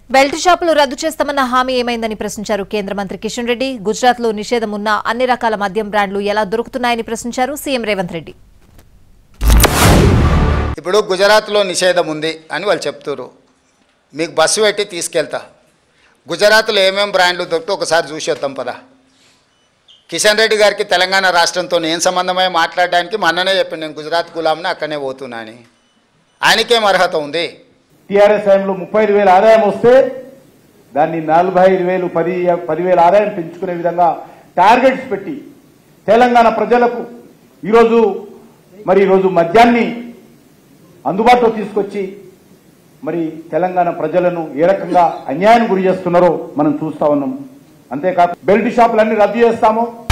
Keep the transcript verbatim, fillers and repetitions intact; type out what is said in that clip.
Belt షాపులు రద్దు చేస్తామన్న హామీ ఏమైందని ప్రశ్నించారు కేంద్ర మంత్రి కిషన్ రెడ్డి. గుజరాత్ లో నిషేధం ఉన్న అన్ని రకాల మద్యం బ్రాండ్లు ఎలా దొరుకుతున్నాయని ప్రశ్నించారు సీఎం రేవంత్ రెడ్డి. ఇప్పుడు గుజరాత్లో నిషేధం ఉంది అని వాళ్ళు చెప్తారు. మీకు బస్సు పెట్టి తీసుకెళ్తా, గుజరాత్లో ఏమేమి బ్రాండ్లు దొరికితే ఒకసారి చూసేద్దాం పదా. కిషన్ రెడ్డి గారికి తెలంగాణ రాష్ట్రంతో ఏం సంబంధమై మాట్లాడడానికి మొన్ననే చెప్పాను, నేను గుజరాత్ గులాంని అక్కడనే పోతున్నా అని. ఆయనకేం అర్హత ఉంది? టీఆర్ఎస్ టైంలో ముప్పై ఐదు వేల ఆదాయం వస్తే దాన్ని నలభై ఐదు వేలు పది పదివేల ఆదాయం పెంచుకునే విధంగా టార్గెట్స్ పెట్టి తెలంగాణ ప్రజలకు ఈరోజు మరి ఈరోజు మద్యాన్ని అందుబాటులో తీసుకొచ్చి మరి తెలంగాణ ప్రజలను ఏ రకంగా అన్యాయం గురి చేస్తున్నారో మనం చూస్తా ఉన్నాం. అంతేకాక బెల్ట్ షాపులన్నీ రద్దు చేస్తాము.